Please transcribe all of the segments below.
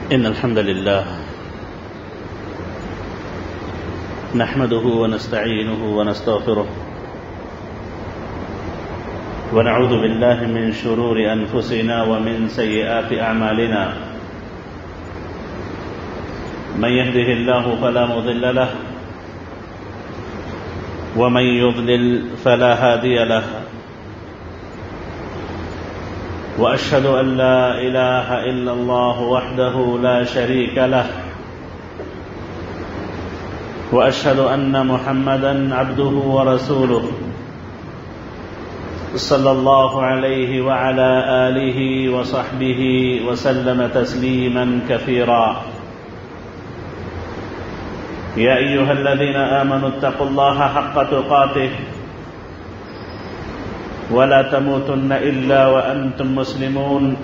إن الحمد لله نحمده ونستعينه ونستغفره ونعوذ بالله من شرور أنفسنا ومن سيئات أعمالنا من يهده الله فلا مضل له ومن يضلل فلا هادي له وأشهد أن لا إله إلا الله وحده لا شريك له وأشهد أن محمدا عبده ورسوله صلى الله عليه وعلى آله وصحبه وسلم تسليما كثيرا يا أيها الذين آمنوا اتقوا الله حق تقاته ولا تموتن إلا وأنتم مسلمون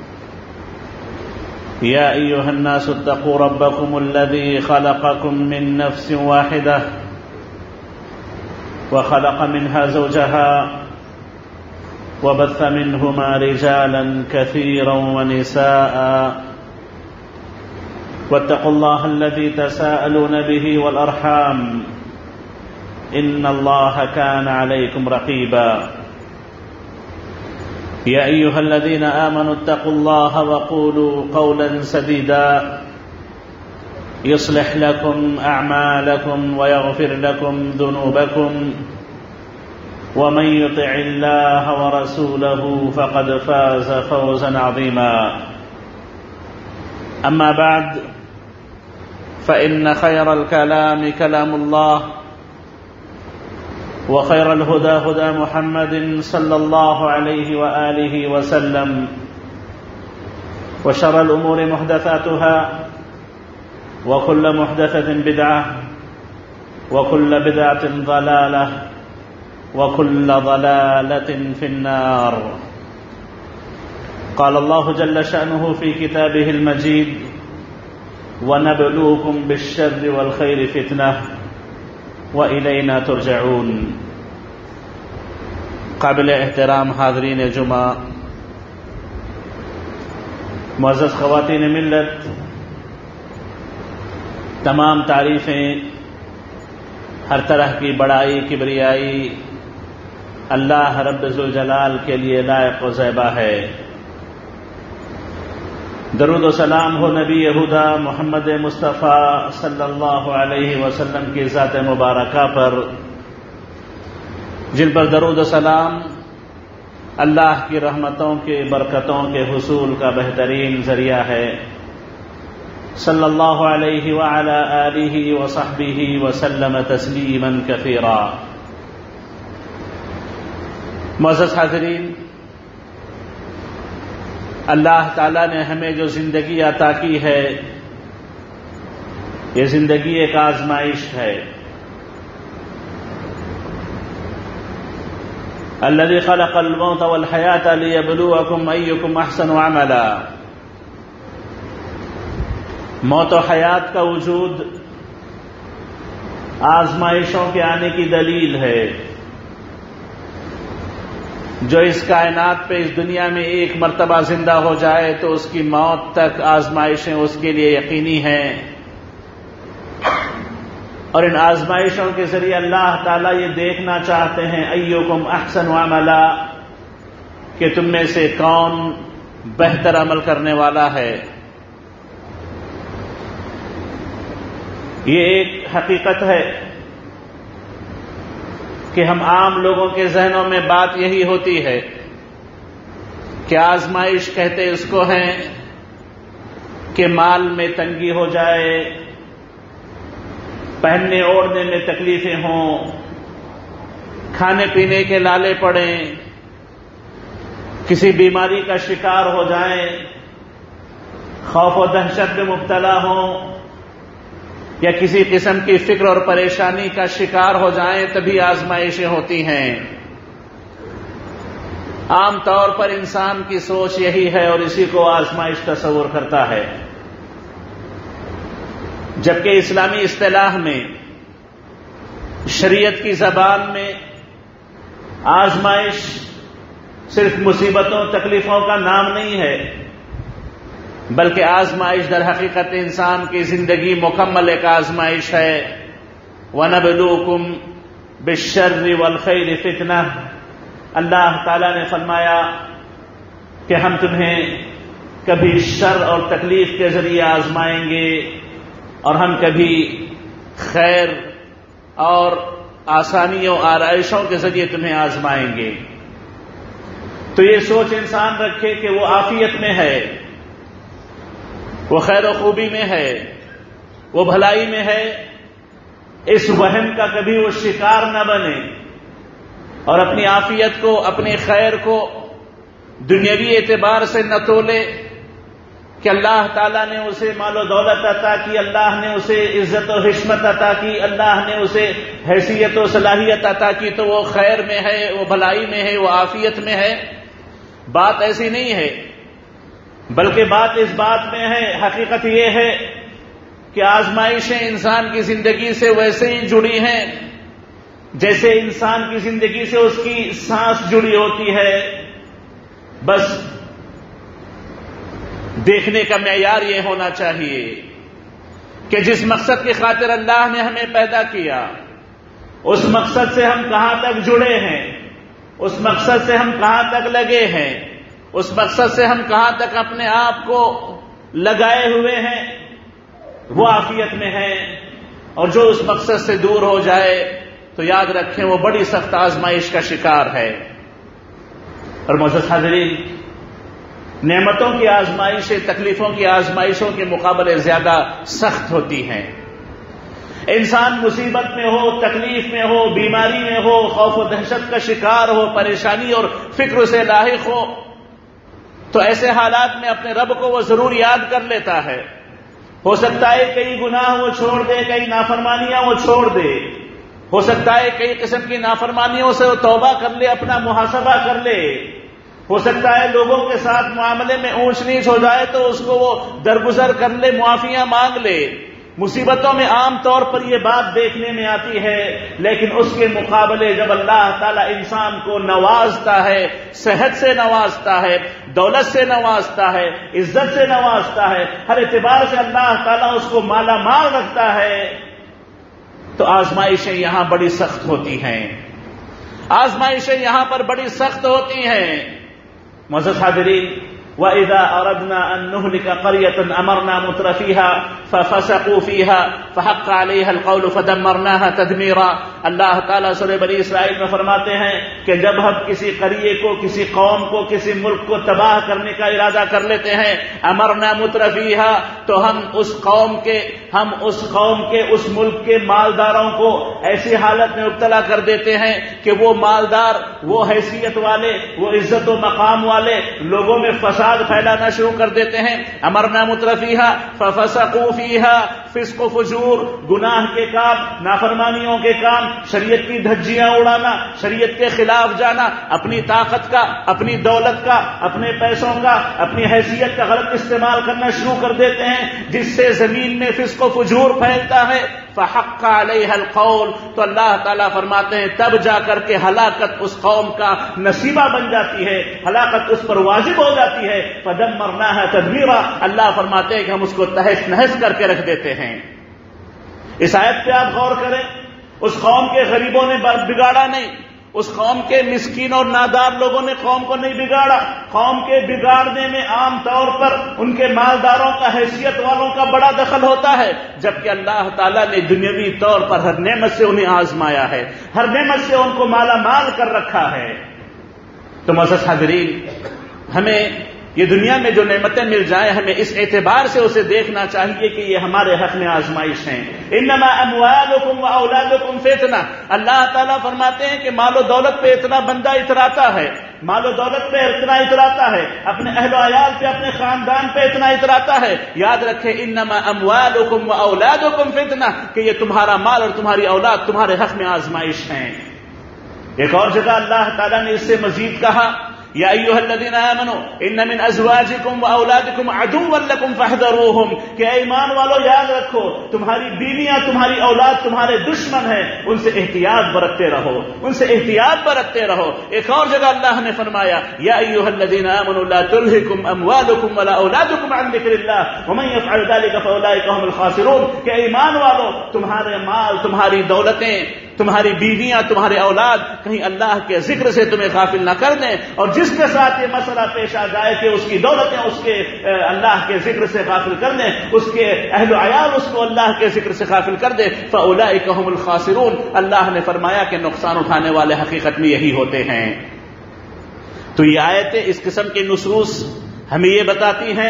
يا أيها الناس اتقوا ربكم الذي خلقكم من نفس واحدة وخلق منها زوجها وبث منهما رجالا كثيرا ونساء واتقوا الله الذي تساءلون به والأرحام إن الله كان عليكم رقيبا يا أيها الذين آمنوا اتقوا الله وقولوا قولا سديدا يصلح لكم أعمالكم ويغفر لكم ذنوبكم ومن يطع الله ورسوله فقد فاز فوزا عظيما أما بعد فإن خير الكلام كلام الله وخير الهدى هدى محمد صلى الله عليه وآله وسلم وشر الأمور محدثاتها وكل محدثة بدعة وكل بدعة ضلالة وكل ضلالة في النار. قال الله جل شأنه في كتابه المجيد ونبلوكم بالشر والخير فتنة وإلینا ترجعون. قابل احترام حاضرین جمعہ، معزز خواتین ملت، تمام تعریفیں، ہر طرح کی بڑائی کبریائی اللہ رب ذوالجلال کے لیے لائق و زیبا ہے. درود و سلام ہو نبی ہدی محمد مصطفیٰ صلی اللہ علیہ وسلم کی ذات مبارکہ پر، جن پر درود و سلام اللہ کی رحمتوں کے برکتوں کے حصول کا بہترین ذریعہ ہے. صلی اللہ علیہ وعلی آلہ وصحبہ وسلم تسلیما کثیرا. معزز حاضرین، اللہ تعالیٰ نے ہمیں جو زندگی عطا کی ہے، یہ زندگی ایک آزمائش ہے. الذی خلق الموت والحیاة لیبلوکم ایکم احسن عملا. موت و حیات کا وجود آزمائشوں کے آنے کی دلیل ہے. جو اس کائنات پہ اس دنیا میں ایک مرتبہ زندہ ہو جائے تو اس کی موت تک آزمائشیں اس کے لیے یقینی ہیں، اور ان آزمائشوں کے ذریعے اللہ تعالیٰ یہ دیکھنا چاہتے ہیں ایکم احسن عملا، کہ تم میں سے کون بہتر عمل کرنے والا ہے. یہ ایک حقیقت ہے کہ ہم عام لوگوں کے ذہنوں میں بات یہی ہوتی ہے کہ آزمائش کہتے اس کو ہیں کہ مال میں تنگی ہو جائے، پہننے اوڑھنے میں تکلیفیں ہوں، کھانے پینے کے لالے پڑیں، کسی بیماری کا شکار ہو جائیں، خوف و دہشت میں مبتلا ہوں، یا کسی قسم کی فکر اور پریشانی کا شکار ہو جائیں تبھی آزمائشیں ہوتی ہیں. عام طور پر انسان کی سوچ یہی ہے اور اسی کو آزمائش تصور کرتا ہے، جبکہ اسلامی اصطلاح میں، شریعت کی زبان میں آزمائش صرف مصیبتوں تکلیفوں کا نام نہیں ہے، بلکہ آزمائش در حقیقت انسان کی زندگی مکمل ایک آزمائش ہے۔ وَنَبْلُوكُمْ بِالشَّرِّ وَالْخَيْرِ فِتْنَةً، اللہ تعالیٰ نے فرمایا کہ ہم تمہیں کبھی شر اور تکلیف کے ذریعے آزمائیں گے اور ہم کبھی خیر اور آسانیوں آرائشوں کے ذریعے تمہیں آزمائیں گے۔ تو یہ سوچ انسان رکھے کہ وہ عافیت میں ہے، وہ خیر و خوبی میں ہے، وہ بھلائی میں ہے، اس وہم کا کبھی وہ شکار نہ بنے اور اپنی عافیت کو، اپنی خیر کو دنیاوی اعتبار سے نہ تولے کہ اللہ تعالیٰ نے اسے مال و دولت عطا کی، اللہ نے اسے عزت و حشمت عطا کی، اللہ نے اسے حیثیت و صلاحیت عطا کی تو وہ خیر میں ہے، وہ بھلائی میں ہے، وہ عافیت میں ہے۔ بات ایسی نہیں ہے، بلکہ بات اس بات میں ہے، حقیقت یہ ہے کہ آزمائشیں انسان کی زندگی سے ویسے ہی جڑی ہیں جیسے انسان کی زندگی سے اس کی سانس جڑی ہوتی ہے۔ بس دیکھنے کا معیار یہ ہونا چاہیے کہ جس مقصد کی خاطر اللہ نے ہمیں پیدا کیا، اس مقصد سے ہم کہاں تک جڑے ہیں، اس مقصد سے ہم کہاں تک لگے ہیں، اس مقصد سے ہم کہاں تک اپنے آپ کو لگائے ہوئے ہیں، وہ عافیت میں ہے۔ اور جو اس مقصد سے دور ہو جائے تو یاد رکھیں وہ بڑی سخت آزمائش کا شکار ہے۔ اور معزز حاضرین، نعمتوں کی آزمائشیں تکلیفوں کی آزمائشوں کے مقابلے زیادہ سخت ہوتی ہیں۔ انسان مصیبت میں ہو، تکلیف میں ہو، بیماری میں ہو، خوف و دہشت کا شکار ہو، پریشانی اور فکر سے لاحق ہو تو ایسے حالات میں اپنے رب کو وہ ضرور یاد کر لیتا ہے۔ ہو سکتا ہے کئی گناہ وہ چھوڑ دے، کئی نافرمانیاں وہ چھوڑ دے، ہو سکتا ہے کئی قسم کی نافرمانیوں سے وہ توبہ کر لے، اپنا محاسبہ کر لے، ہو سکتا ہے لوگوں کے ساتھ معاملے میں اونچ نیچ ہو جائے تو اس کو وہ درگزر کر لے، معافیاں مانگ لے۔ مصیبتوں میں عام طور پر یہ بات دیکھنے میں آتی ہے، لیکن اس کے مقابلے جب اللہ تعالیٰ انسان کو نوازتا ہے، صحت سے نوازتا ہے، دولت سے نوازتا ہے، عزت سے نوازتا ہے، ہر اعتبار سے اللہ تعالیٰ اس کو مالا مال رکھتا ہے تو آزمائشیں یہاں بڑی سخت ہوتی ہیں، آزمائشیں یہاں پر بڑی سخت ہوتی ہیں۔ معزز حاضرین، وَإِذَا أَرَدْنَا أَن نُهْلِكَ قَرْيَةً أَمَرْنَا مُتْرَ فِيهَا فَفَسَقُوا فِيهَا فَحَقَّ عَلَيْهَا الْقَوْلُ فَدَمَّرْنَاهَا تَدْمِيرًا۔ اللہ تعالیٰ سورہ بنی اسرائیل میں فرماتے ہیں کہ جب ہم کسی قریے کو، کسی قوم کو، کسی ملک کو تباہ کرنے کا ارادہ کر لیتے ہیں، أَمَرْنَا مُتْرَ فِيهَا، تو ہم اس قوم کے اس ملک کے مالداروں کو ایسی حالت میں مبتلا کر دیتے ہیں کہ وہ مالدار، وہ حیثیت والے، وہ عزت و مقام والے لوگوں میں فساد پھیلانا شروع کر دیتے ہیں۔ امرنا مترفیہا ففسقوا فیہا، فسق و فجور، گناہ کے کام، نافرمانیوں کے کام، شریعت کی دھجیاں اڑانا، شریعت کے خلاف جانا، اپنی طاقت کا، اپنی دولت کا، اپنے پیسوں کا، اپنی حیثیت کا غلط استعمال کرنا شروع کر دیتے ہیں، جس سے زمین میں فسق و فجور پھیلتا ہے۔ فحق علیہ القول، تو اللہ تعالیٰ فرماتے ہیں تب جا کر کے ہلاکت اس قوم کا نصیبہ بن جاتی ہے، ہلاکت اس پر واجب ہو جاتی ہے۔ فدمرناها تدمیرا، اللہ فرماتے ہیں کہ ہم اس کو تہس نہس کر کے رکھ دیتے ہیں۔ اس آیت پہ آپ غور کریں، اس قوم کے غریبوں نے بگاڑا نہیں، اس قوم کے مسکین اور نادار لوگوں نے قوم کو نہیں بگاڑا، قوم کے بگاڑنے میں عام طور پر ان کے مالداروں کا، حیثیت والوں کا بڑا دخل ہوتا ہے، جبکہ اللہ تعالیٰ نے دنیاوی طور پر ہر نعمت سے انہیں آزمایا ہے، ہر نعمت سے ان کو مالا مال کر رکھا ہے۔ تو معزز حاضرین، ہمیں یہ دنیا میں جو نعمتیں مل جائیں ہمیں اس اعتبار سے اسے دیکھنا چاہیے کہ یہ ہمارے حق میں آزمائش ہیں۔ انما اموالکم واولادکم فتنہ، اللہ تعالیٰ فرماتے ہیں کہ مال و دولت پہ اتنا بندہ اتراتا ہے، مال و دولت پہ اتنا اتراتا ہے، اپنے اہل و عیال پہ، اپنے خاندان پہ اتنا اتراتا ہے۔ یاد رکھیں انما اموالکم واولادکم فتنہ، کہ یہ تمہارا مال اور تمہاری اولاد تمہارے حق میں آزمائش ہیں۔ ایک اور جگہ اللہ تعالیٰ نے اس سے مزید کہا، یا ایھا الذین آمنوا ان من ازواجکم واولادکم عدوا لکم فاحذروہم، کہ اے ایمان والو یاد رکھو تمہاری بیویاں تمہاری اولاد تمہارے دشمن ہیں، ان سے احتیاط برتتے رہو، ان سے احتیاط برتتے رہو۔ ایک اور جگہ اللہ نے فرمایا یا ایھا الذین آمنوا لا تلہکم اموالکم ولا اولادکم عن ذکر اللہ ومن یفعل ذلک فاولئک هم الخاسرون، کہ ایمان والو تمہارے مال تمہاری دولتیں تمہاری بیویاں تمہارے اولاد کہیں اللہ کے ذکر سے تمہیں غافل نہ کر دیں، اور جس کے ساتھ یہ مسئلہ پیش آ جائے کہ اس کی دولتیں اس کے اللہ کے ذکر سے غافل کر دیں، اس کے اہل و عیال اس کو اللہ کے ذکر سے غافل کر دیں، فاولئک هم الخاسرون، اللہ نے فرمایا کہ نقصان اٹھانے والے حقیقت میں یہی ہوتے ہیں۔ تو یہ آیتیں اس قسم کے نصوص ہمیں یہ بتاتی ہیں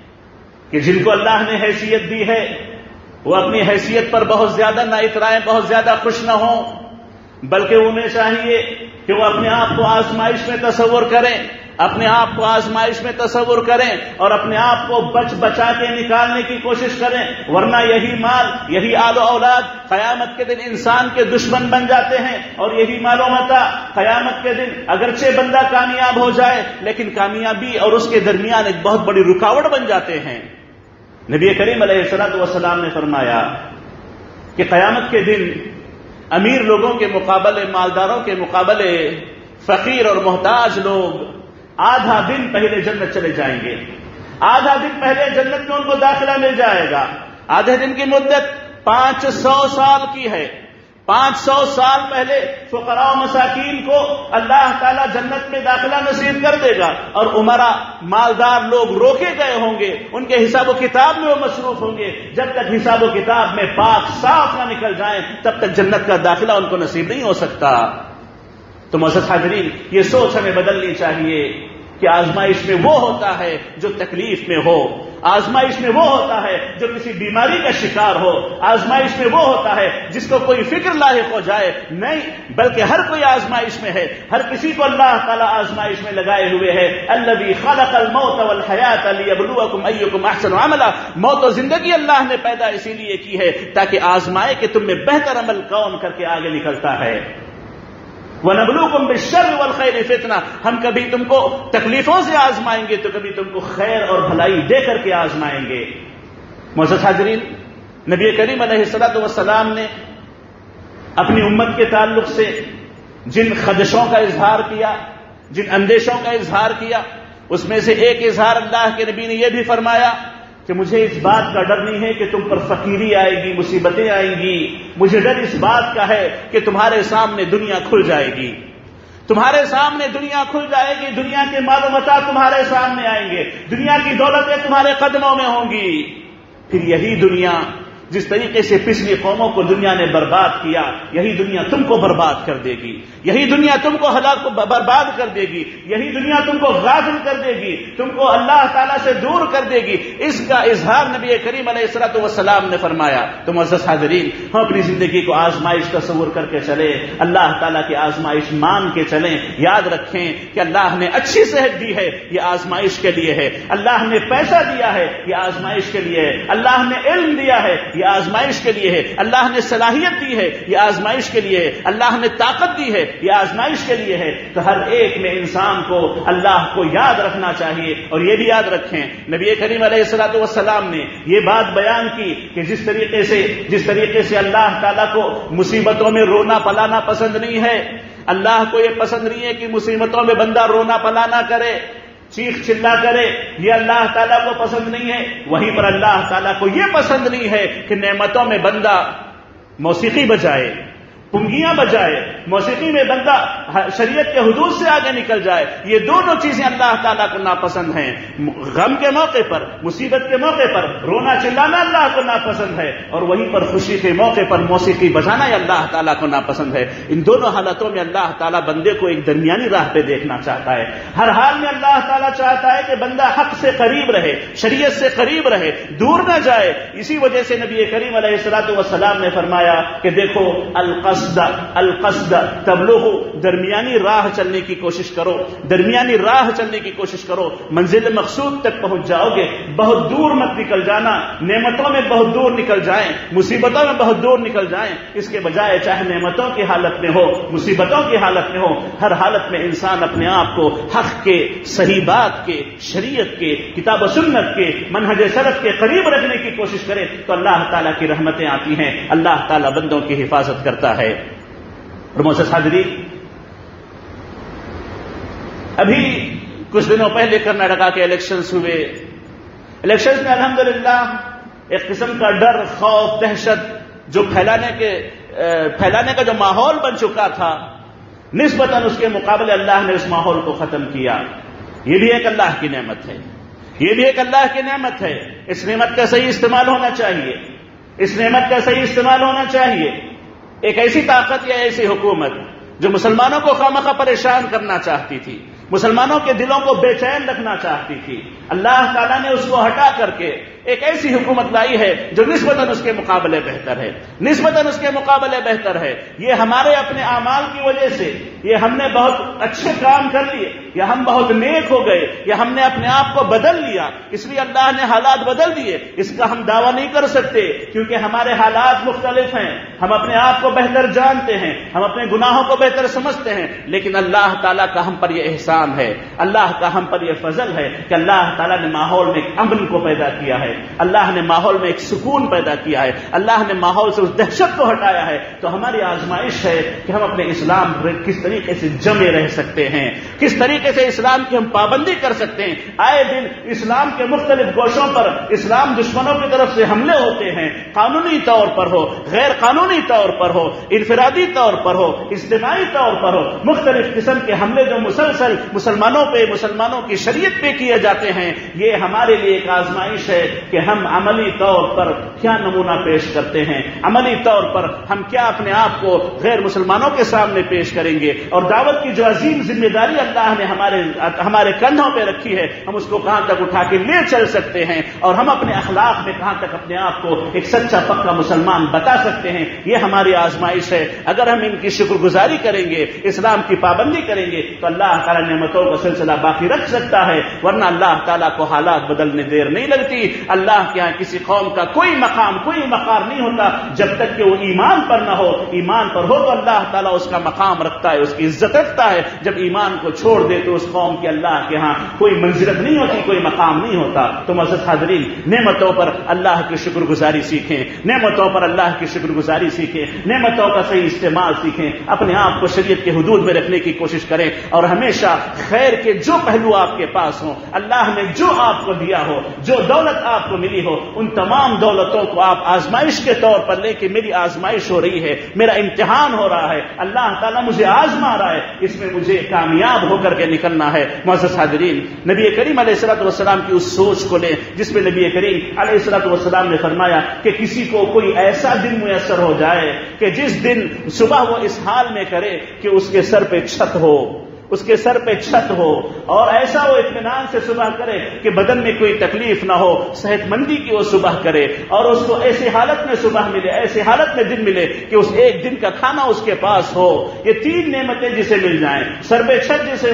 کہ جن کو اللہ نے حیثیت دی ہے وہ اپنی حیثیت پر بہت زیادہ نہ اترائیں، بہت زیادہ خوش نہ ہوں، بلکہ انہیں چاہیے کہ وہ اپنے آپ کو آزمائش میں تصور کریں، اپنے آپ کو آزمائش میں تصور کریں اور اپنے آپ کو بچا کے نکالنے کی کوشش کریں، ورنہ یہی مال یہی آل و اولاد قیامت کے دن انسان کے دشمن بن جاتے ہیں، اور یہی مال و متاع قیامت کے دن اگرچہ بندہ کامیاب ہو جائے لیکن کامیابی اور اس کے درمیان ایک بہت بڑی رکاوٹ بن جاتے ہیں۔ نبی کریم علیہ الصلوۃ والسلام نے فرمایا کہ قیامت کے دن امیر لوگوں کے مقابلے مالداروں کے مقابلے فقیر اور محتاج لوگ آدھا دن پہلے جنت چلے جائیں گے، آدھا دن پہلے جنت میں ان کو داخلہ مل جائے گا۔ آدھے دن کی مدت 500 سال کی ہے، 500 سال پہلے فقراء و مساکین کو اللہ تعالیٰ جنت میں داخلہ نصیب کر دے گا، اور عمرا مالدار لوگ روکے گئے ہوں گے، ان کے حساب و کتاب میں وہ مصروف ہوں گے، جب تک حساب و کتاب میں پاک صاف نہ نکل جائیں تب تک جنت کا داخلہ ان کو نصیب نہیں ہو سکتا۔ تو معزز حاضرین، یہ سوچ ہمیں بدلنی چاہیے کہ آزمائش میں وہ ہوتا ہے جو تکلیف میں ہو، آزمائش میں وہ ہوتا ہے جو کسی بیماری کا شکار ہو، آزمائش میں وہ ہوتا ہے جس کو کوئی فکر لاحق ہو جائے، نہیں بلکہ ہر کوئی آزمائش میں ہے، ہر کسی کو اللہ تعالیٰ آزمائش میں لگائے ہوئے ہے۔ الذی خلق الموت والحیات لیبلوکم ایکم احسن عملا، موت و زندگی اللہ نے پیدا اسی لیے کی ہے تاکہ آزمائے کہ تم میں بہتر عمل کون کر کے آگے نکلتا ہے۔ وَنَبْلُوكُمْ بِالشَّرِّ وَالْخَيْرِ فِتْنَةً، ہم کبھی تم کو تکلیفوں سے آزمائیں گے تو کبھی تم کو خیر اور بھلائی دے کر کے آزمائیں گے۔ معزز حاضرین، نبی کریم علیہ الصلوۃ والسلام نے اپنی امت کے تعلق سے جن خدشوں کا اظہار کیا، جن اندیشوں کا اظہار کیا، اس میں سے ایک اظہار اللہ کے نبی نے یہ بھی فرمایا کہ مجھے اس بات کا ڈر نہیں ہے کہ تم پر فقیری آئے گی، مصیبتیں آئیں گی، مجھے ڈر اس بات کا ہے کہ تمہارے سامنے دنیا کھل جائے گی، تمہارے سامنے دنیا کھل جائے گی، دنیا کے مال و متاع تمہارے سامنے آئیں گے، دنیا کی دولتیں تمہارے قدموں میں ہوں گی، پھر یہی دنیا جس طریقے سے پچھلی قوموں کو دنیا نے برباد کیا، یہی دنیا تم کو برباد کر دے گی، یہی دنیا تم کو ہلاک برباد کر دے گی، یہی دنیا تم کو غافل کر دے گی، تم کو اللہ تعالیٰ سے دور کر دے گی۔ اس کا اظہار نبی کریم علیہ الصلوۃ والسلام نے فرمایا۔ تو معزز حاضرین، ہم اپنی زندگی کو آزمائش تصور کر کے چلیں، اللہ تعالیٰ کی آزمائش مان کے چلیں، یاد رکھیں کہ اللہ نے اچھی صحت دی ہے، یہ آزمائش کے لیے ہے، اللہ نے پیسہ دیا ہے، یہ آزمائش کے لیے ہے، اللہ نے علم دیا ہے، یہ آزمائش کے لیے ہے، اللہ نے صلاحیت دی ہے، یہ آزمائش کے لیے ہے، اللہ نے طاقت دی ہے، یہ آزمائش کے لیے ہے۔ تو ہر ایک میں انسان کو اللہ کو یاد رکھنا چاہیے، اور یہ بھی یاد رکھیں نبی کریم علیہ الصلوۃ والسلام نے یہ بات بیان کی کہ جس طریقے سے اللہ تعالیٰ کو مصیبتوں میں رونا پلانا پسند نہیں ہے، اللہ کو یہ پسند نہیں ہے کہ مصیبتوں میں بندہ رونا پلانا کرے، چیخ چلا کرے، یہ اللہ تعالیٰ کو پسند نہیں ہے۔ وہیں پر اللہ تعالیٰ کو یہ پسند نہیں ہے کہ نعمتوں میں بندہ موسیقی بجائے، پنگیاں بجائے، موسیقی میں بندہ شریعت کے حدود سے آگے نکل جائے، یہ دونوں چیزیں اللہ تعالیٰ کو ناپسند ہیں۔ غم کے موقع پر، مصیبت کے موقع پر رونا چلانا اللہ کو ناپسند ہے، اور وہیں پر خوشی کے موقع پر موسیقی بجانا یہ اللہ تعالیٰ کو ناپسند ہے۔ ان دونوں حالتوں میں اللہ تعالیٰ بندے کو ایک درمیانی راہ پہ دیکھنا چاہتا ہے۔ ہر حال میں اللہ تعالیٰ چاہتا ہے کہ بندہ حق سے قریب رہے، شریعت سے قریب رہے، دور نہ جائے۔ اسی وجہ سے نبی کریم علیہ الصلوۃ والسلام نے فرمایا کہ دیکھو القصد تبلغ، درمیانی راہ چلنے کی کوشش کرو، درمیانی راہ چلنے کی کوشش کرو، منزل مقصود تک پہنچ جاؤ گے۔ بہت دور مت نکل جانا، نعمتوں میں بہت دور نکل جائیں، مصیبتوں میں بہت دور نکل جائیں، اس کے بجائے چاہے نعمتوں کی حالت میں ہو، مصیبتوں کی حالت میں ہو، ہر حالت میں انسان اپنے آپ کو حق کے، صحیح بات کے، شریعت کے، کتاب و سنت کے، منہج سلف کے قریب رکھنے کی کوشش کرے تو اللہ تعالیٰ کی رحمتیں آتی ہیں، اللہ تعالیٰ بندوں کی حفاظت کرتا ہے۔ اور معزز حاضرین، ابھی کچھ دنوں پہلے کرناٹکا کے الیکشنز ہوئے، الیکشنز میں الحمدللہ ایک قسم کا ڈر، خوف، دہشت جو پھیلانے کا جو ماحول بن چکا تھا، نسبتاً اس کے مقابلے اللہ نے اس ماحول کو ختم کیا۔ یہ بھی ایک اللہ کی نعمت ہے، یہ بھی ایک اللہ کی نعمت ہے۔ اس نعمت کا صحیح استعمال ہونا چاہیے، اس نعمت کا صحیح استعمال ہونا چاہیے۔ ایک ایسی طاقت یا ایسی حکومت جو مسلمانوں کو خامخواہ پریشان کرنا چاہتی تھی، مسلمانوں کے دلوں کو بے چین رکھنا چاہتی تھی، اللہ تعالیٰ نے اس کو ہٹا کر کے ایک ایسی حکومت لائی ہے جو نسبتاً اس کے مقابلے بہتر ہے، نسبتاً اس کے مقابلے بہتر ہے۔ یہ ہمارے اپنے اعمال کی وجہ سے، یہ ہم نے بہت اچھے کام کر لیے، یا ہم بہت نیک ہو گئے، یا ہم نے اپنے آپ کو بدل لیا، اس لیے اللہ نے حالات بدل دیے، اس کا ہم دعویٰ نہیں کر سکتے، کیونکہ ہمارے حالات مختلف ہیں، ہم اپنے آپ کو بہتر جانتے ہیں، ہم اپنے گناہوں کو بہتر سمجھتے ہیں، لیکن اللہ تعالیٰ کا ہم پر یہ احسان ہے، اللہ کا ہم پر یہ فضل ہے کہ اللہ تعالیٰ نے ماحول میں ایک امن کو پیدا کیا ہے، اللہ نے ماحول میں ایک سکون پیدا کیا ہے، اللہ نے ماحول سے اس دہشت کو ہٹایا ہے۔ تو ہماری آزمائش ہے کہ ہم اپنے اسلام پر کس طریقے سے جمے رہ سکتے ہیں، کس طریقے سے اسلام کی ہم پابندی کر سکتے ہیں۔ آئے دن اسلام کے مختلف گوشوں پر اسلام دشمنوں کی طرف سے حملے ہوتے ہیں، قانونی طور پر ہو، غیر قانونی طور پر ہو، انفرادی طور پر ہو، اجتماعی طور پر ہو، مختلف قسم کے حملے جو مسلسل مسلمانوں پہ، مسلمانوں کی شریعت پہ کیے جاتے ہیں۔ یہ ہمارے لیے ایک آزمائش ہے کہ ہم عملی طور پر کیا نمونہ پیش کرتے ہیں، عملی طور پر ہم کیا اپنے آپ کو غیر مسلمانوں کے سامنے پیش کریں گے، اور دعوت کی جو عظیم ذمہ داری اللہ نے ہمارے کندھوں پہ رکھی ہے، ہم اس کو کہاں تک اٹھا کے لے چل سکتے ہیں، اور ہم اپنے اخلاق میں کہاں تک اپنے آپ کو ایک سچا پکا مسلمان بتا سکتے ہیں۔ یہ ہماری آزمائش ہے۔ اگر ہم ان کی شکر گزاری کریں گے، اسلام کی پابندی کریں گے، تو اللہ تعالیٰ نعمتوں کا سلسلہ باقی رکھ سکتا ہے، ورنہ اللہ تعالیٰ کو حالات بدلنے دیر نہیں لگتی۔ اللہ کے ہاں کسی قوم کا کوئی مقام، کوئی وقار نہیں ہوتا جب تک کہ وہ ایمان پر نہ ہو۔ ایمان پر ہو تو اللہ تعالیٰ اس کا مقام رکھتا ہے، اس کی عزت رکھتا ہے۔ جب ایمان کو چھوڑ دے تو اس قوم کے اللہ کے ہاں کوئی منزلت نہیں ہوتی، کوئی مقام نہیں ہوتا۔ تو معزز حاضرین، نعمتوں پر اللہ کی شکر گزاری سیکھیں، نعمتوں پر اللہ کی شکر گزاری سیکھیں، نعمتوں کا صحیح استعمال سیکھیں، اپنے آپ کو شریعت کے حدود میں رکھنے کی کوشش کریں، اور ہمیشہ خیر کے جو پہلو آپ کے پاس ہوں، اللہ نے جو آپ کو دیا ہو، جو دولت آپ کو ملی ہو، ان تمام دولتوں کو آپ آزمائش کے طور پر لے کے میری آزمائش ہو رہی ہے، میرا امتحان ہو رہا ہے، اللہ تعالیٰ مجھے آزما رہا ہے، اس میں مجھے کامیاب ہو کر کے نکلنا ہے۔ معزز حاضرین، نبی کریم علیہ الصلوۃ والسلام کی اس سوچ کو لیں جس میں نبی کریم علیہ الصلوۃ والسلام نے فرمایا کہ کسی کو کوئی ایسا دن میسر ہو جائے کہ جس دن صبح وہ اس حال میں کرے کہ اس کے سر پہ چھت ہو، اس کے سر پہ چھت ہو، اور ایسا وہ اطمینان سے صبح کرے کہ بدن میں کوئی تکلیف نہ ہو، صحت مندی کی وہ صبح کرے، اور اس کو ایسی حالت میں صبح ملے، ایسی حالت میں دن ملے کہ اس ایک دن کا کھانا اس کے پاس ہو۔ یہ تین نعمتیں جسے مل جائیں، سر پہ چھت جسے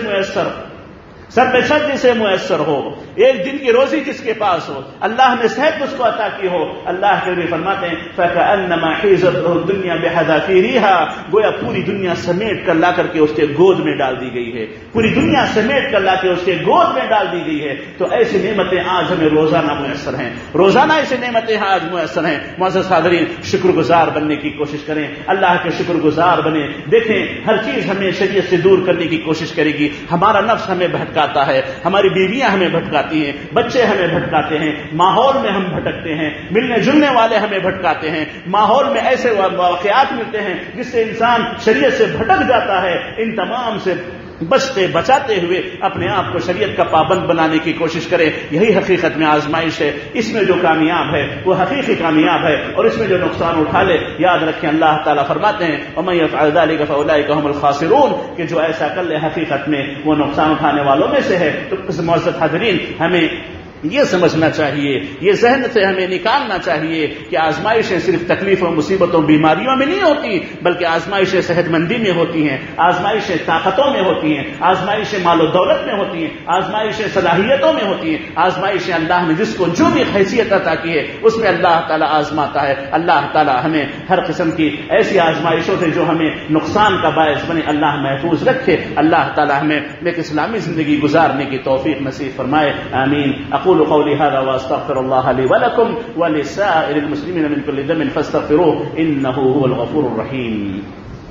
میسر ہو، ایک دن کی روزی جس کے پاس ہو، اللہ نے صحت اس کو عطا کی ہو، اللہ کے نبی فرماتے ہیں فَكَأَنَّمَا حِيزَتْهُ الدُّنْيَا بِحَذَافِيرِهَا، گویا پوری دنیا سمیٹ کر لا کر کے اس کے گود میں ڈال دی گئی ہے، پوری دنیا سمیٹ کر لا کے اس کے گود میں ڈال دی گئی ہے۔ تو ایسی نعمتیں آج ہمیں روزانہ میسر ہیں، روزانہ ایسی نعمتیں آج میسر ہیں۔ معزز حاضرین، شکر گزار بننے کی کوشش کریں، اللہ کے شکر گزار بنیں۔ دیکھیں، ہر چیز ہمیں شریعت سے دور کرنے کی کوشش کرے گی، ہمارا نفس ہمیں بھٹکاتا ہے، ہماری بیویاں ہمیں بھٹکاتی ہیں، بچے ہمیں بھٹکاتے ہیں، ماحول میں ہم بھٹکتے ہیں، ملنے جلنے والے ہمیں بھٹکاتے ہیں، ماحول میں ایسے واقعات ملتے ہیں جس سے انسان شریعت سے بھٹک جاتا ہے۔ ان تمام سے بچتے بچاتے ہوئے اپنے آپ کو شریعت کا پابند بنانے کی کوشش کریں۔ یہی حقیقت میں آزمائش ہے۔ اس میں جو کامیاب ہے وہ حقیقی کامیاب ہے، اور اس میں جو نقصان اٹھا لے، یاد رکھیں اللہ تعالیٰ فرماتے ہیں وَمَن يَفْعَلْ ذَلِكَ فَأُولَٰئِكَ هُمُ الْخَاسِرُونَ، کہ جو ایسا کر لے حقیقت میں وہ نقصان اٹھانے والوں میں سے ہے۔ تو معزز حاضرین، ہمیں یہ سمجھنا چاہیے، یہ ذہن سے ہمیں نکالنا چاہیے کہ آزمائشیں صرف تکلیفوں، مصیبتوں، بیماریوں میں نہیں ہوتی، بلکہ آزمائشیں صحت مندی میں ہوتی ہیں، آزمائشیں طاقتوں میں ہوتی ہیں، آزمائشیں مال و دولت میں ہوتی ہیں، آزمائشیں صلاحیتوں میں ہوتی ہیں، آزمائشیں اللہ نے جس کو جو بھی حیثیت عطا کی ہے اس میں اللہ تعالیٰ آزماتا ہے۔ اللہ تعالیٰ ہمیں ہر قسم کی ایسی آزمائشوں سے جو ہمیں نقصان کا باعث بنے اللہ محفوظ رکھے۔ اللہ تعالیٰ ہمیں ایک اسلامی زندگی گزارنے کی توفیق نصیب فرمائے، آمین۔ اقول قولی هذا واستغفر الله لي ولكم ولسائر المسلمين من كل ذنب فاستغفروه انه هو الغفور الرحيم۔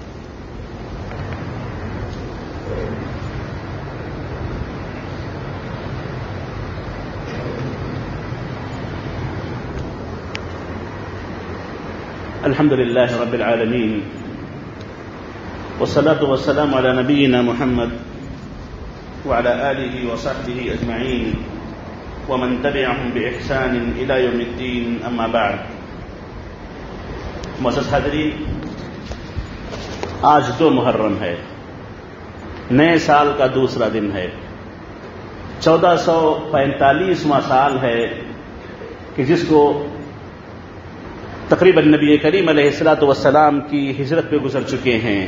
الحمد لله رب العالمين والصلاة والسلام على نبينا محمد وعلى آله وصحبه أجمعين ومن تبعهم بإحسان إلى يوم الدين، أما بعد۔ معزز حاضرین، آج 2 محرم ہے، نئے سال کا دوسرا دن ہے، 1445واں سال ہے کہ جس کو تقریباً نبی کریم علیہ الصلاۃ والسلام کی ہجرت پہ گزر چکے ہیں۔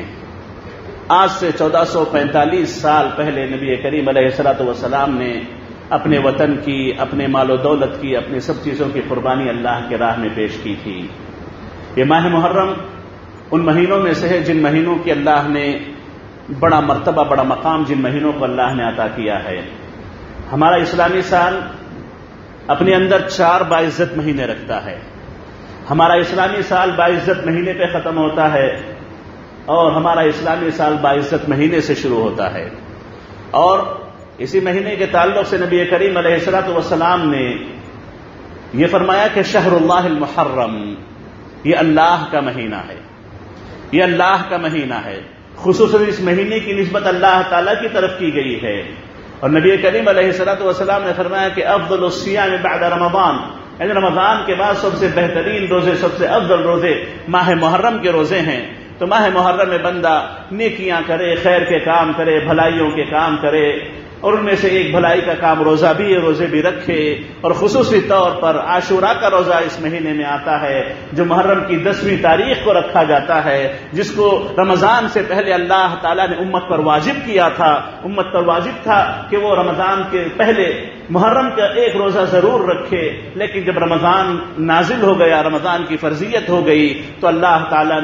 آج سے 1445 سال پہلے نبی کریم علیہ الصلاۃ والسلام نے اپنے وطن کی، اپنے مال و دولت کی، اپنی سب چیزوں کی قربانی اللہ کے راہ میں پیش کی تھی۔ یہ ماہ محرم ان مہینوں میں سے ہے جن مہینوں کی اللہ نے بڑا مرتبہ، بڑا مقام جن مہینوں کو اللہ نے عطا کیا ہے۔ ہمارا اسلامی سال اپنے اندر 4 باعزت مہینے رکھتا ہے۔ ہمارا اسلامی سال باعزت مہینے پہ ختم ہوتا ہے اور ہمارا اسلامی سال باعزت مہینے سے شروع ہوتا ہے، اور اسی مہینے کے تعلق سے نبی کریم علیہ الصلوۃ والسلام نے یہ فرمایا کہ شہر اللہ المحرم، یہ اللہ کا مہینہ ہے، یہ اللہ کا مہینہ ہے۔ خصوصاً اس مہینے کی نسبت اللہ تعالیٰ کی طرف کی گئی ہے، اور نبی کریم علیہ الصلوۃ والسلام نے فرمایا کہ افضل الصیام بعد رمضان، یعنی رمضان کے بعد سب سے بہترین روزے، سب سے افضل روزے ماہ محرم کے روزے ہیں۔ تو ماہ محرم میں بندہ نیکیاں کرے، خیر کے کام کرے، بھلائیوں کے کام کرے، اور ان میں سے ایک بھلائی کا کام روزہ بھی ہے، روزے بھی رکھے۔ اور خصوصی طور پر عاشوراء کا روزہ اس مہینے میں آتا ہے جو محرم کی 10ویں تاریخ کو رکھا جاتا ہے، جس کو رمضان سے پہلے اللہ تعالیٰ نے امت پر واجب کیا تھا۔ امت پر واجب تھا کہ وہ رمضان کے پہلے محرم کا ایک روزہ ضرور رکھے، لیکن جب رمضان نازل ہو گیا، رمضان کی فرضیت ہو گئی، تو اللہ تعالیٰ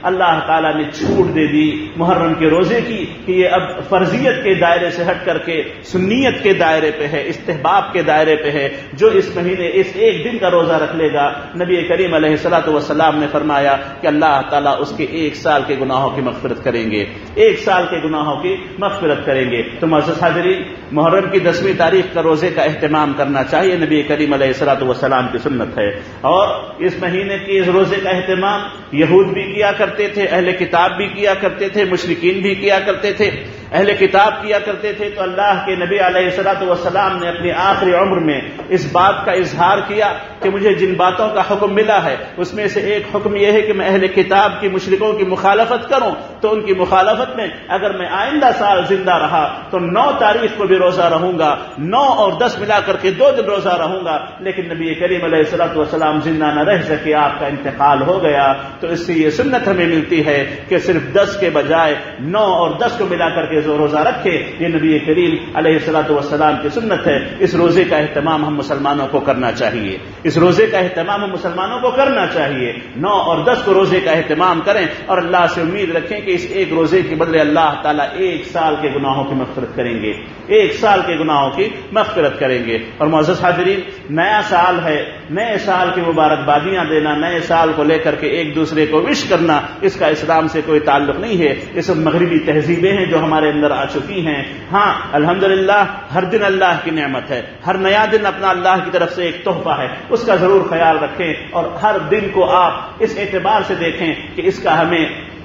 نے چھوٹ دے دی محرم کے روزے کی کہ یہ اب فرضیت کے دائرے سے ہٹ کر کے سنیت کے دائرے پہ ہے، استحباب کے دائرے پہ ہے۔ جو اس مہینے اس ایک دن کا روزہ رکھ لے گا، نبی کریم علیہ الصلوۃ والسلام نے فرمایا کہ اللہ تعالیٰ اس کے 1 سال کے گناہوں کی مغفرت کریں گے، 1 سال کے گناہوں کی مغفرت کریں گے۔ تو معزز حاضرین، محرم کی 10ویں تاریخ کا روزے کا اہتمام کرنا چاہیے، نبی کریم علیہ الصلوۃ والسلام کی سنت ہے۔ اور اس مہینے کے اس روزے کا اہتمام یہود بھی کیا کرتے تھے، اہل کتاب بھی کیا کرتے تھے، مشرکین بھی کیا کرتے تھے۔ اہل کتاب کیا کرتے تھے تو اللہ کے نبی علیہ الصلوۃ والسلام نے اپنی آخری عمر میں اس بات کا اظہار کیا کہ مجھے جن باتوں کا حکم ملا ہے اس میں سے ایک حکم یہ ہے کہ میں اہل کتاب کی، مشرکوں کی مخالفت کروں، تو ان کی مخالفت میں اگر میں آئندہ سال زندہ رہا تو 9 تاریخ کو بھی روزہ رہوں گا، 9 اور 10 ملا کر کے 2 دن روزہ رہوں گا۔ لیکن نبی کریم علیہ الصلوۃ والسلام زندہ نہ رہ سکے، آپ کا انتقال ہو گیا۔ تو اس سے یہ سنت ہمیں ملتی ہے کہ صرف 10 کے بجائے 9 اور 10 کو ملا کر کے جو روزہ رکھے، یہ نبی کریم علیہ الصلوۃ والسلام کی سنت ہے۔ اس روزے کا اہتمام ہم مسلمانوں کو کرنا چاہیے، اس روزے کا اہتمام ہم مسلمانوں کو کرنا چاہیے۔ 9 اور 10 کو روزے کا اہتمام کریں اور اللہ سے امید رکھیں کہ اس ایک روزے کے بدلے اللہ تعالیٰ 1 سال کے گناہوں کی مغفرت کریں گے، 1 سال کے گناہوں کی مغفرت کریں گے۔ اور معزز حاضرین، نیا سال ہے، نئے سال کی مبارکبادیاں دینا، نئے سال کو لے کر کے ایک دوسرے کو وش کرنا، اس کا اسلام سے کوئی تعلق نہیں ہے۔ یہ سب مغربی تہذیبیں ہیں جو ہمارے اندر آ چکی ہیں۔ ہاں الحمدللہ ہر دن اللہ کی نعمت ہے، ہر نیا دن اپنا اللہ کی طرف سے ایک تحفہ ہے، اس کا ضرور خیال رکھیں اور ہر دن کو آپ اس اعتبار سے دیکھیں کہ اس کا ہمیں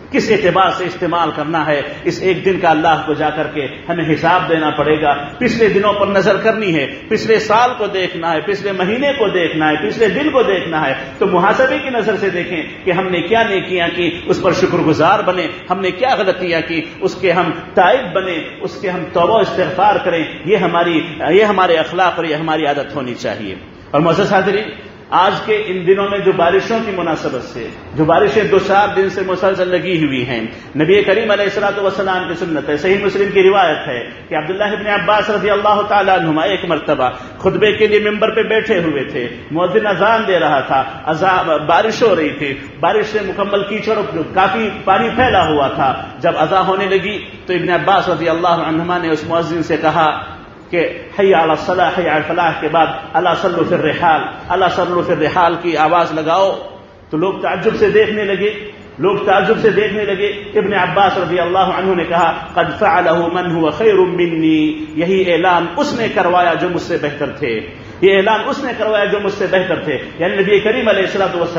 کس اعتبار سے استعمال کرنا ہے، اس ایک دن کا اللہ کو جا کر کے ہمیں حساب دینا پڑے گا۔ پچھلے دنوں پر نظر کرنی ہے، پچھلے سال کو دیکھنا ہے، پچھلے مہینے کو دیکھنا ہے، پچھلے دن کو دیکھنا ہے، تو محاسبے کی نظر سے دیکھیں کہ ہم نے کیا نیکیاں کی، اس پر شکر گزار بنے، ہم نے کیا غلطیاں کی اس کے ہم تائب بنے، اس کے ہم توبہ استغفار کریں۔ یہ ہمارے اخلاق اور یہ ہماری عادت ہونی چاہیے۔ اور معزز حاضرین، آج کے ان دنوں میں جو بارشوں کی مناسبت سے جو بارشیں 2-4 دن سے مسلسل لگی ہوئی ہیں، نبی کریم علیہ الصلوۃ والسلام کی سنت ہے، صحیح مسلم کی روایت ہے کہ عبداللہ ابن عباس رضی اللہ تعالیٰ عنہما ایک مرتبہ خطبے کے لیے ممبر پہ بیٹھے ہوئے تھے، مؤذن اذان دے رہا تھا، بارش ہو رہی تھی، بارش سے مکمل کیچڑ کافی پانی پھیلا ہوا تھا۔ جب اذان ہونے لگی تو ابن عباس رضی اللہ عنہما نے اس مؤذن سے کہا کہ حی علی الصلاح حی علی الفلاح کے بعد الا صلوا فی الرحال، الا صلوا فی الرحال کی آواز لگاؤ، تو لوگ تعجب سے دیکھنے لگے۔ ابن عباس رضی اللہ عنہ نے کہا قد فعلہ من هو خیر منی، یہی اعلان اس نے کروایا جو مجھ سے بہتر تھے، یہ اعلان اس نے کروایا جو مجھ سے بہتر تھے۔ یعنی نبی کریم علیہ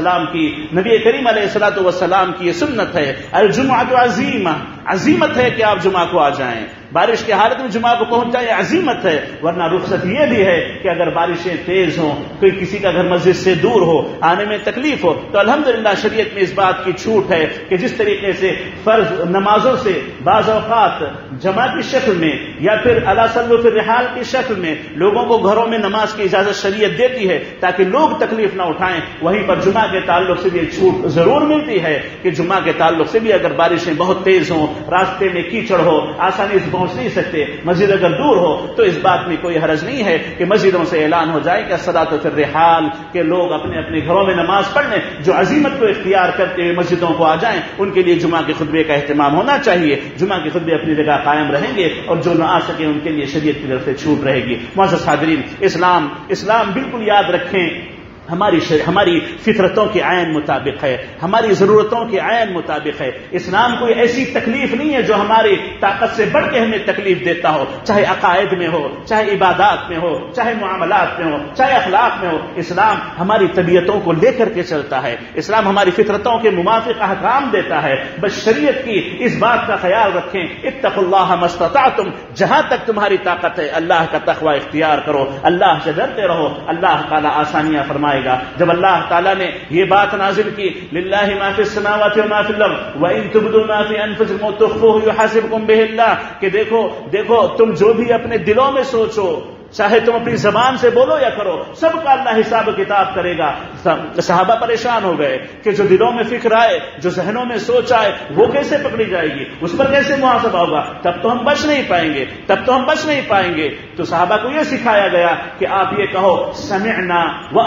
الصلوۃ والسلام کی یہ سنت ہے، الجمعۃ عزیمہ، عزیمت ہے کہ آپ جمعہ کو آ جائیں، بارش کی حالت میں جمعہ کو پہنچ جائیں، عزیمت ہے۔ ورنہ رخصت یہ بھی ہے کہ اگر بارشیں تیز ہوں، کوئی کسی کا گھر مسجد سے دور ہو، آنے میں تکلیف ہو، تو الحمدللہ شریعت میں اس بات کی چھوٹ ہے کہ جس طریقے سے فرض نمازوں سے بعض اوقات جماعت کی شکل میں یا پھر الا صلوا فی الرحال کی شکل میں لوگوں کو گھروں میں نماز کی اجازت شریعت دیتی ہے تاکہ لوگ تکلیف نہ اٹھائیں، وہیں پر جمعہ کے تعلق سے بھی ایک چھوٹ ضرور ملتی ہے کہ جمعہ کے تعلق سے بھی اگر بارشیں بہت تیز ہوں، راستے میں کیچڑ ہو، آسانی سے پہنچ نہیں سکتے، مسجد اگر دور ہو، تو اس بات میں کوئی حرج نہیں ہے کہ مسجدوں سے اعلان ہو جائے کہ الصلاۃ فی الرحال، کہ لوگ اپنے اپنے گھروں میں نماز پڑھ لیں، جو عزیمت کو اختیار کرتے ہوئے مسجدوں کو آ جائیں ان کے لیے جمعہ کے خطبے کا اہتمام ہونا چاہیے۔ جمعہ کے خطبے اپنی جگہ قائم رہیں گے اور جو نہ آ سکے ان کے لیے شریعت کی طرف سے چھوٹ رہے گی۔ معزز حاضرین، اسلام بالکل یاد رکھیں ہماری فطرتوں کے عین مطابق ہے، ہماری ضرورتوں کے عین مطابق ہے۔ اسلام کوئی ایسی تکلیف نہیں ہے جو ہماری طاقت سے بڑھ کے ہمیں تکلیف دیتا ہو، چاہے عقائد میں ہو، چاہے عبادات میں ہو، چاہے معاملات میں ہو، چاہے اخلاق میں ہو۔ اسلام ہماری طبیعتوں کو لے کر کے چلتا ہے، اسلام ہماری فطرتوں کے موافق احکام دیتا ہے۔ بس شریعت کی اس بات کا خیال رکھیں، اتقوا اللہ ما استطعتم، جہاں تک تمہاری طاقت ہے اللہ کا تقوی اختیار کرو، اللہ سے ڈرتے رہو، اللہ تعالیٰ آسانیاں فرمائے گا۔ جب اللہ تعالیٰ نے یہ بات نازل کی للہ ما فی السماوات و ما فی الارض وان تبدوا ما فی انفسکم وتخفوه یحاسبکم به اللہ، کہ دیکھو تم جو بھی اپنے دلوں میں سوچو، چاہے تم اپنی زبان سے بولو یا کرو، سب کا اللہ حساب و کتاب کرے گا۔ صحابہ پریشان ہو گئے کہ جو دلوں میں فکر آئے، جو ذہنوں میں سوچ آئے، وہ کیسے پکڑی جائے گی، اس پر کیسے محاسبہ ہوگا، تب تو ہم بچ نہیں پائیں گے۔ تو صحابہ کو یہ سکھایا گیا کہ آپ یہ کہو سمعنا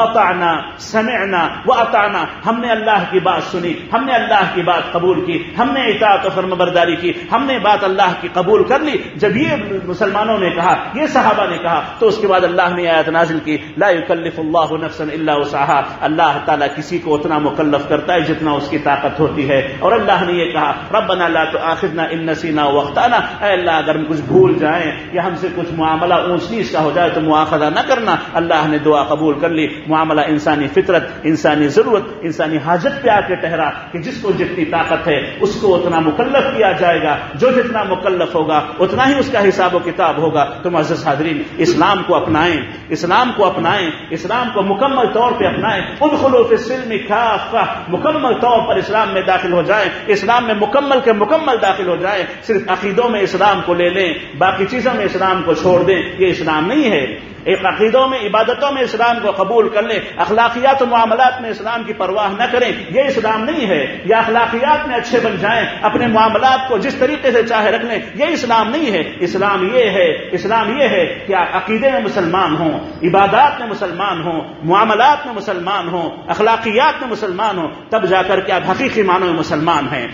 واطعنا، ہم نے اللہ کی بات سنی، ہم نے اللہ کی بات قبول کی، ہم نے اطاعت و فرمانبرداری کی، ہم نے بات اللہ کی قبول کر لی۔ جب یہ مسلمانوں نے کہا، یہ صحابہ نے کہا، تو اس کے بعد اللہ نے آیت نازل کی لا یکلف اللہ نفسا الا وسعها، اللہ تعالیٰ کسی کو اتنا مکلف کرتا ہے جتنا اس کی طاقت ہوتی ہے۔ اور اللہ نے یہ کہا ربنا لا تؤاخذنا ان نسینا واخطانا، اے اللہ اگر ہم کچھ بھول جائیں یا ہم سے کچھ معاملہ اونچ نیچ کا ہو جائے تو مواخذہ نہ کرنا۔ اللہ نے دعا قبول کر لی، معاملہ انسانی فطرت، انسانی ضرورت، انسانی حاجت پہ آ کے ٹھہرا کہ جس کو جتنی طاقت ہے اس کو اتنا مکلف کیا جائے گا، جو جتنا مکلف ہوگا اتنا ہی اس کا حساب و کتاب ہوگا۔ تو معزز حاضرین، اسلام کو اپنائیں، اسلام کو مکمل طور پہ اپنائیں۔ ادخلوا فی السلم کافہ، مکمل طور پر اسلام میں داخل ہو جائیں، اسلام میں مکمل کے مکمل داخل ہو جائیں۔ صرف عقیدوں میں اسلام کو لے لیں، باقی چیزوں میں اسلام کو چھوڑ دیں، یہ اسلام نہیں ہے۔ ایک عقیدوں میں عبادتوں میں اسلام کو قبول کر لیں، اخلاقیات و معاملات میں اسلام کی پرواہ نہ کریں، یہ اسلام نہیں ہے۔ یا اخلاقیات میں اچھے بن جائیں، اپنے معاملات کو جس طریقے سے چاہے رکھ لیں، یہ اسلام نہیں ہے۔ اسلام یہ ہے کہ عقیدے میں مسلمان ہوں، عبادات میں مسلمان ہوں، معاملات میں مسلمان ہوں، اخلاقیات میں مسلمان ہوں، تب جا کر کے آپ حقیقی معنوں میں مسلمان ہیں،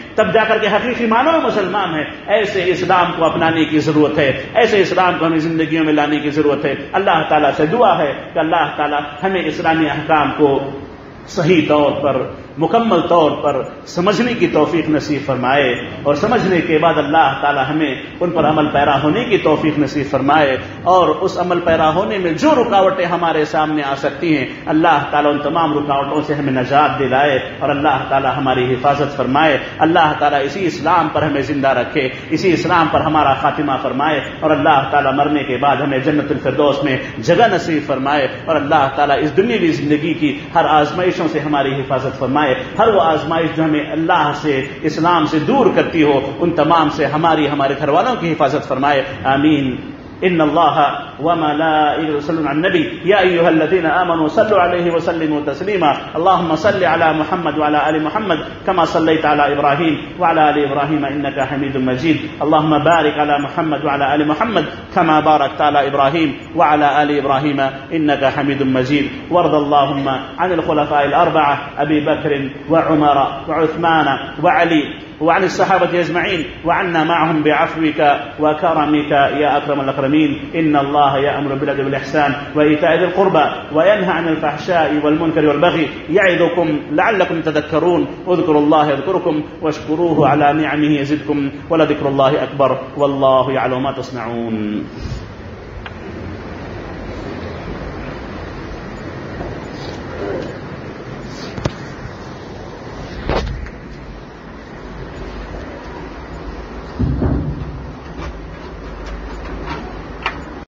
ایسے اسلام کو اپنانے کی ضرورت ہے، ایسے اسلام کو ہمیں زندگیوں میں لانے کی ضرورت ہے۔ اللہ تعالیٰ سے دعا ہے کہ اللہ تعالیٰ ہمیں اسلامی احکام کو صحیح طور پر مکمل طور پر سمجھنے کی توفیق نصیب فرمائے، اور سمجھنے کے بعد اللہ تعالی ہمیں ان پر عمل پیرا ہونے کی توفیق نصیب فرمائے، اور اس عمل پیرا ہونے میں جو رکاوٹیں ہمارے سامنے آ سکتی ہیں اللہ تعالی ان تمام رکاوٹوں سے ہمیں نجات دلائے، اور اللہ تعالی ہماری حفاظت فرمائے۔ اللہ تعالی اسی اسلام پر ہمیں زندہ رکھے، اسی اسلام پر ہمارا خاتمہ فرمائے، اور اللہ تعالی مرنے کے بعد ہمیں جنت الفردوس میں جگہ نصیب فرمائے، اور اللہ تعالی اس دنیاوی زندگی کی ہر آزمائشوں سے ہماری حفاظت فرمائے۔ ہر وہ آزمائش جو ہمیں اللہ سے، اسلام سے دور کرتی ہو، ان تمام سے ہمارے گھر والوں کی حفاظت فرمائے، آمین۔ ان اللہ وملائکته یصلون علی النبی یا ایھا الذین آمنوا صلوا علیہ وسلموا تسلیما اللهم صل علی محمد وعلى آل محمد كما صليت على ابراہیم وعلى آل ابراہیم انك حمید مجید اللهم بارک علی محمد وعلى آل محمد كما باركت على ابراہیم وعلى آل ابراہیم انك حمید مجید وارض اللهم عن الخلفاء الاربعة ابی بکر وعمر وعثمان وعلی وعن الصحابة أجمعين وعنا معهم بعفوك وكرمك يا أكرم الأكرمين إن الله يأمر بالعدل والإحسان وإيتاء ذي القربى وينهى عن الفحشاء والمنكر والبغي يعظكم لعلكم تذكرون اذكروا الله يذكركم واشكروه على نعمه يزدكم ولذكر الله أكبر والله يعلم ما تصنعون.